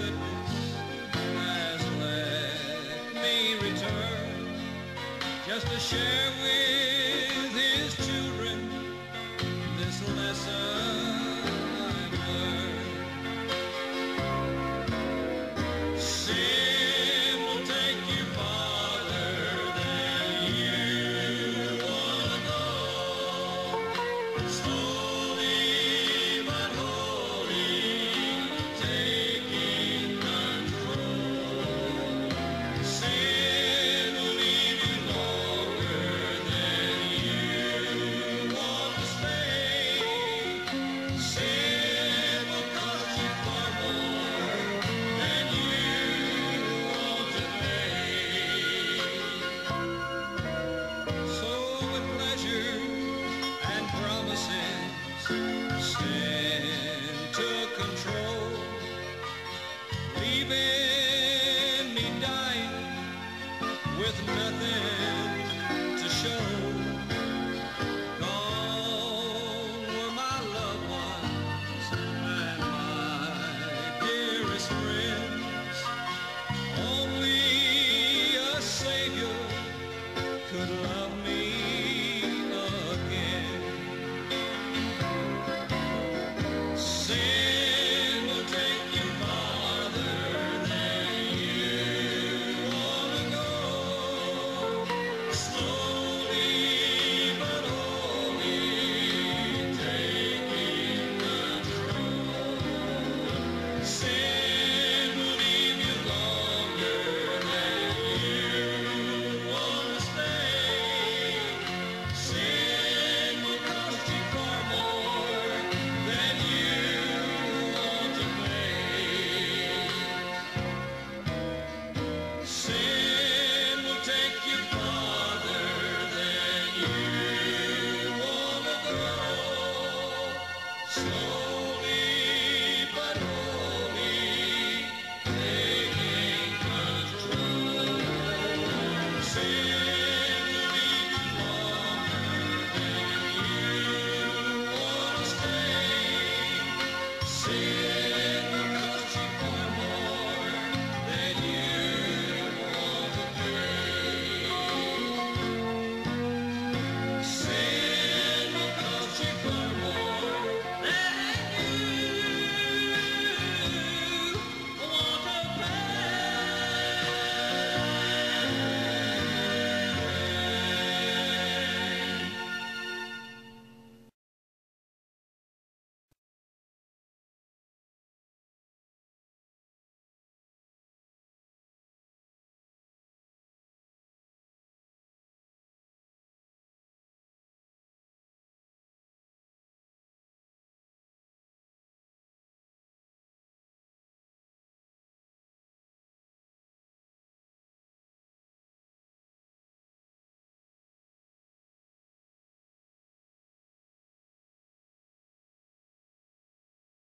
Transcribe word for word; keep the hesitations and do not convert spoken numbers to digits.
goodness has let me return just to share with his children this lesson I've learned. Sin will take you farther than you want to go. Slowly but wholly taking control. Sin will leave you longer than you want to stay. Sin will cost you far more than you want to pay. So with pleasure and promises, sin took control, leaving me dying with nothing